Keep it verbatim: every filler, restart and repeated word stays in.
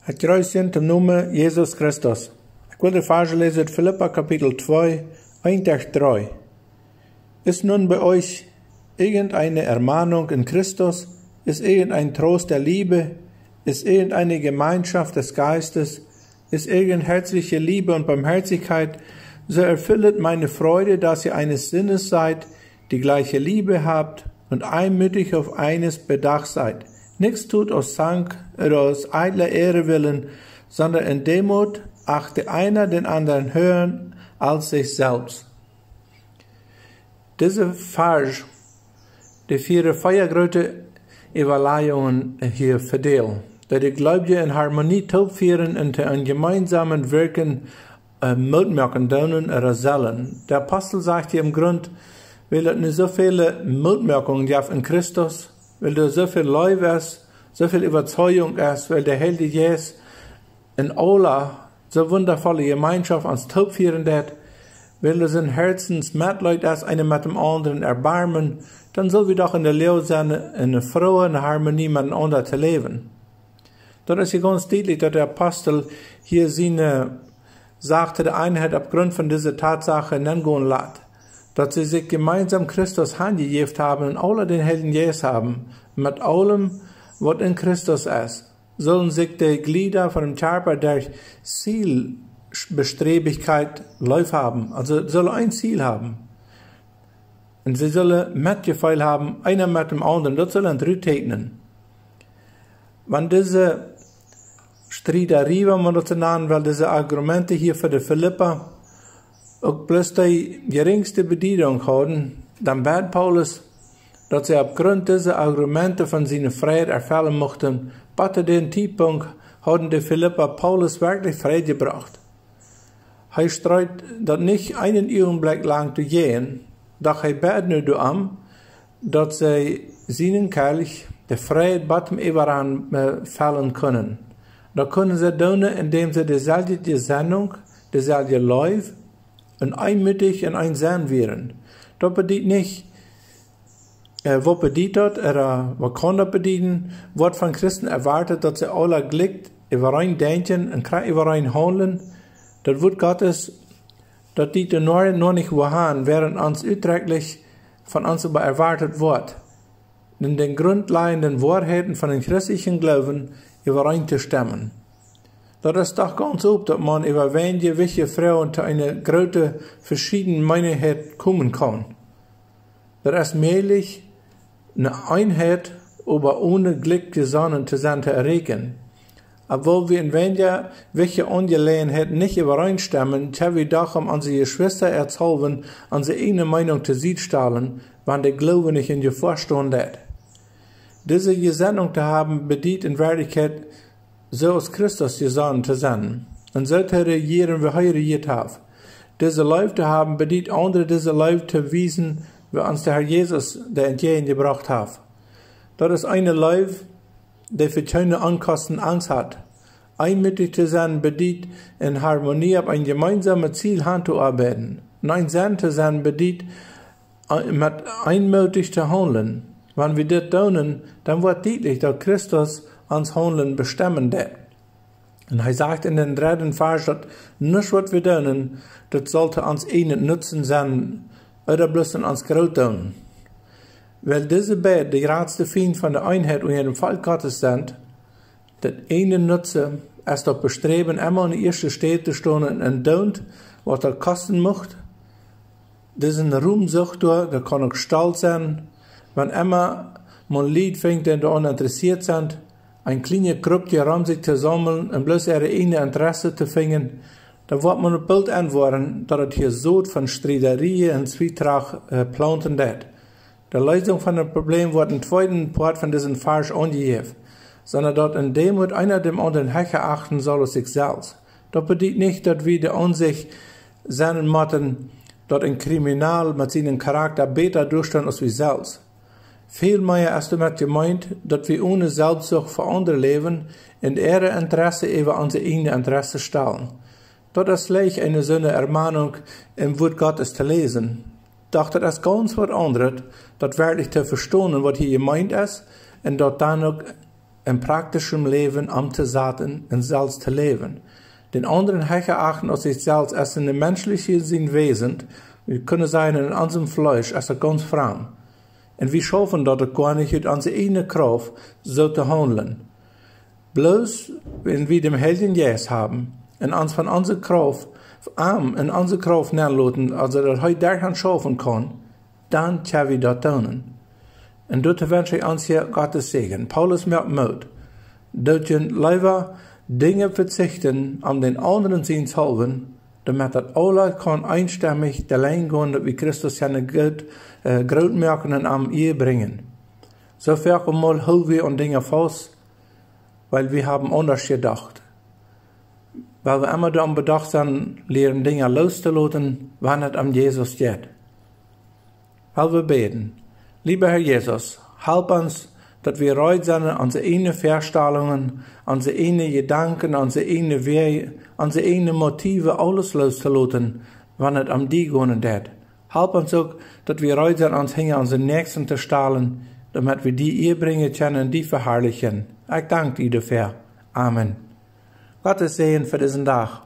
Het kruisje te noemen Jezus Christus. Ik wil de verse lezen uit Philippa kapitel zwei, eins bis drei. Ist nun bei euch irgendeine Ermahnung in Christus? Ist irgendein Trost der Liebe? Ist irgendeine Gemeinschaft des Geistes? Ist irgendeine herzliche Liebe und Barmherzigkeit? So erfüllet meine Freude, dass ihr eines Sinnes seid, die gleiche Liebe habt und einmütig auf eines bedacht seid. Nichts tut aus Zank oder aus eitler Ehre willen, sondern in Demut achte einer den anderen höher als sich selbst. Diese Vers, die vier feiergrote Überleitungen hier verdelen, dat die Gläubigen in Harmonie topvieren und ein gemeinsamen Wirken äh, mitmachen dürfen oder sollen. Der Apostel sagt hier im Grund, weil es nicht so viele Mitwirkungen gibt in Christus, weil da so viel Liebe ist, so viel Überzeugung ist, weil der Heilige Jesus in aller so wundervolle Gemeinschaft ans Top führen wird, weil es in Herzens Mitleid ist, einer mit dem anderen erbarmen, dann soll wir doch in der Lehre sein, in einer frohen Harmonie miteinander zu leben. Dort ist hier ganz deutlich, dass der Apostel hier seine sagte, der Einheit aufgrund von dieser Tatsache nennen lässt, dass sie sich gemeinsam Christus hingegeben haben und alle den Heiligen Jesus haben, mit allem, was in Christus ist, sollen sich die Glieder von dem Körper durch Zielbestrebigkeit Lauf haben, also sollen ein Ziel haben. Und sie sollen Mitgefühl haben, einer mit dem anderen, das sollen drei Täten. Wenn diese Streiterie, wenn man das nennen will, diese Argumente hier für die Philippa, auch bloß die geringste Bedienung haben, dann bat Paulus, dass sie aufgrund dieser Argumente von seiner Freiheit erfüllen mochten. Bis zu dem Zeitpunkt haben die Philippa Paulus wirklich freigebracht. Er streut, dass nicht einen Augenblick lang zu gehen, doch er bat nur darum, dass sie seinen Kelch die Freiheit bei dem Überan fällen können. Da können sie tun, indem sie dieselbe Gesinnung, dieselbe Läufe und einmütig in ein Sein wären. Das bedeutet nicht, äh, was bedeutet das, oder was kann das bedeuten, was von Christen erwartet, dass sie alle Glück überein denken und überein handeln. Das Wort Gottes, das die nur, nur nicht wahren, während uns utrechtlich von uns aber erwartet wird. In den grundlegenden Wahrheiten von den christlichen Glauben übereinzustimmen. Das ist doch ganz oft, dass man über wenige wichtige Frauen zu einer großen verschiedenen Meinung kommen kann. Das ist möglich, eine Einheit, aber ohne Glück gesonnen zu sein, zu erregen. Obwohl wir in weniger wichtige Angelegenheiten nicht übereinstimmen, können wir doch um unsere Geschwister erzählen, unsere eigene Meinung zu sich stellen, wenn der Glaube nicht in Gefahr steht. Diese Gesinnung zu haben, bedient in Wirklichkeit, so aus Christus gesandt zu sein. Und so zu regieren, wie er regiert hat. Diese Leute zu haben, bedient andere diese Leute zu wiesen, wie uns der Herr Jesus der entgegengebracht hat. Das ist eine Leute, die für keine Ankosten Angst hat. Einmütig zu sein, bedient in Harmonie auf ein gemeinsames Ziel hinzuarbeiten. Und ein Sein zu sein, bedient mit einmütig zu handeln. Wenn wir das tun, dann wird deutlich, dass Christus uns Handeln bestimmen wird. Und er sagt in den dritten Vers, dass nichts, was wir tun, das sollte uns einen Nutzen sein, oder bloß uns groß tun. Weil diese beiden die größte Feind von der Einheit und ihrem Volk Gottes sind, das eine Nutzen ist das Bestreben, immer in der ersten Stelle zu stehen und tun, was das kosten macht. Diesen Ruhmsucht, der kann auch stolz sein, wenn immer man Lied fängt, die daran interessiert sind, ein kleines Gruppe um sich zu sammeln und bloß ihre eigene Interesse zu finden, dann wird man ein Bild antworten, dass es hier so von Streiterie und Zwietracht äh, planten wird. Die Lösung von dem Problem wird im zweiten Part von diesem Vers angegeben, sondern dort in dem wird einer dem anderen Hecher achten soll als sich selbst. Das bedeutet nicht, dass wir die Ansicht sein müssen, dass ein Kriminal mit seinem Charakter besser durchsteht als wir selbst. Vielmehr ist damit gemeint, dass wir ohne Selbstsucht für andere leben und ihre Interesse über unsere eigene Interesse stellen. Das ist gleich eine so eine Ermahnung im Wort Gottes zu lesen. Doch das ist ganz was anderes, das wirklich zu verstehen, was hier gemeint ist, und dort dann auch im praktischen Leben am zu zaten en zelfs te leven. Den anderen heche achten als sich selbst als in de menschliche Sinn Wesen, wir können sein in unserem Fleisch als er ganz fremd. Und wir schaffen dat het gar nicht uit onze eigene Kraft so te handeln. Bloß, wenn wir dem Helden Jes haben, und uns von unserer Kraft, arm in unsere Kraft nachlassen, also dat hij daaraan schaffen kann, dann können wir das tun. Und dort wünsche ich uns hier Gottes Segen. Paulus merkt Mut. Dat je lieber Dinge verzichten, um den anderen Sinn zu haben, damit das alle kann einstimmig allein gehen, dass wir Christus seine Gott, äh, Großmerkungen am ihr bringen. So viel einmal halten wir an Dinge fast, weil wir haben anders gedacht. Weil wir immer daran bedacht sind, lehren Dinge loszulassen, wann es am Jesus geht. Weil wir beten. Lieber Herr Jesus, help uns, dass wir reut sind, unsere eigenen Vorstellungen, unsere eigenen Gedanken, unsere eigenen Wege, unsere eigenen Motive, alles loszulassen, wann es am die gehen geht. Help uns auch, dass wir reut sind, uns hinter unseren Nächsten zu stellen, damit wir die ihr bringen können und die verherrlichen. Ich danke dir dafür. Amen. Gottes Segen für diesen Tag.